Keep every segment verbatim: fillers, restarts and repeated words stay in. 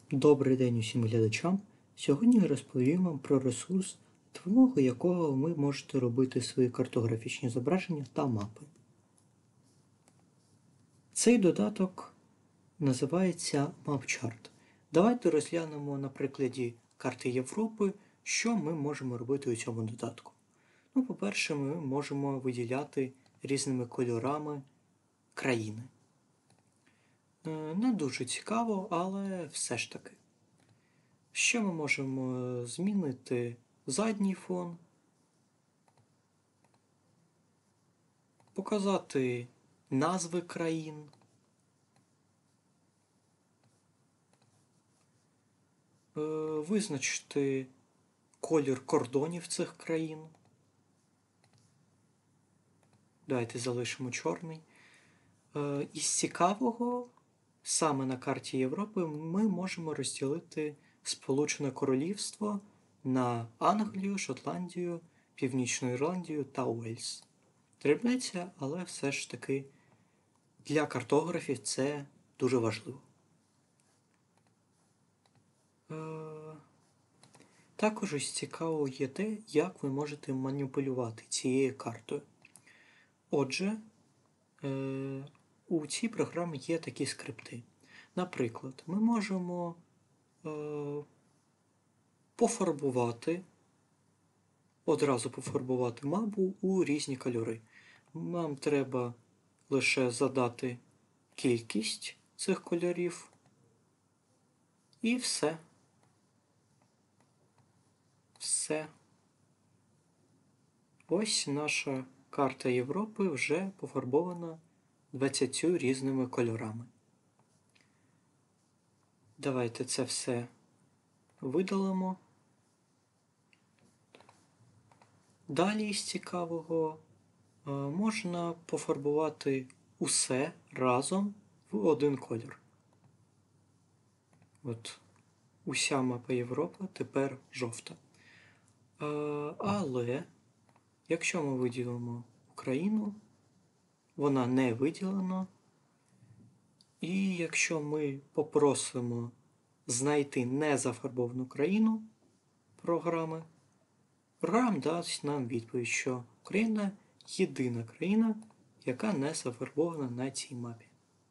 Добрий день усім глядачам. Сьогодні я розповім вам про ресурс, за допомогою якого ви можете робити свої картографічні зображення та мапи. Цей додаток називається MapChart. Давайте розглянемо на прикладі карти Європи, що ми можемо робити у цьому додатку. Ну, по-перше, ми можемо виділяти різними кольорами країни. Не дуже цікаво, але все ж таки. Ще ми можемо змінити задній фон, показати назви країн, визначити колір кордонів цих країн. Давайте залишимо чорний. Із цікавого, саме на карті Європи ми можемо розділити Сполучене Королівство на Англію, Шотландію, Північну Ірландію та Уельс. Дрібниця, але все ж таки для картографів це дуже важливо. Також ось цікаво є те, як ви можете маніпулювати цією картою. Отже, у цій програмі є такі скрипти. Наприклад, ми можемо пофарбувати, одразу пофарбувати мапу у різні кольори. Нам треба лише задати кількість цих кольорів і все. Все. Ось наша карта Європи вже пофарбована двадцятьма різними кольорами. Давайте це все видалимо. Далі з цікавого можна пофарбувати усе разом в один колір. От уся мапа Європи тепер жовта. Але якщо ми виділимо Україну, вона не виділена. І якщо ми попросимо знайти незафарбовану країну програми, програма дасть нам відповідь, що Україна – єдина країна, яка не зафарбована на цій мапі.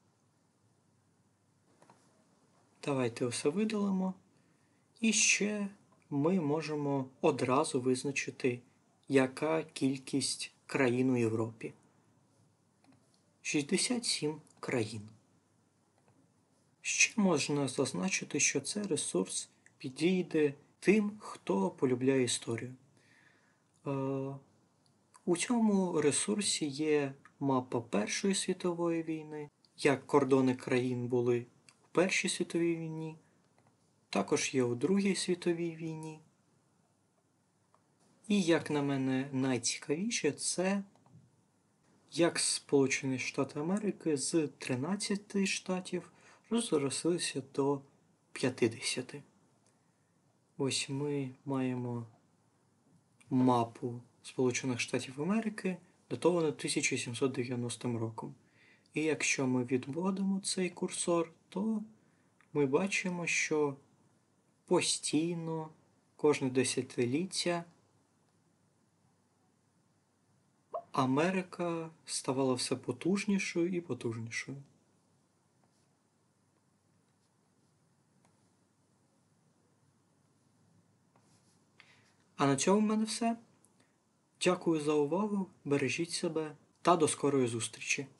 Давайте усе видалимо. І ще ми можемо одразу визначити, яка кількість країн у Європі. шістдесят сім країн. Ще можна зазначити, що цей ресурс підійде тим, хто полюбляє історію. У цьому ресурсі є мапа Першої світової війни, як кордони країн були у Першій світовій війні, також є у Другій світовій війні. І, як на мене, найцікавіше – це як Сполучені Штати Америки з тринадцяти штатів розрослися до п'ятдесяти. Ось ми маємо мапу Сполучених Штатів Америки, датовану тисяча сімсот дев'яностим роком. І якщо ми відводимо цей курсор, то ми бачимо, що постійно, кожне десятиліття, Америка ставала все потужнішою і потужнішою. А на цьому в мене все. Дякую за увагу, бережіть себе та до скорої зустрічі!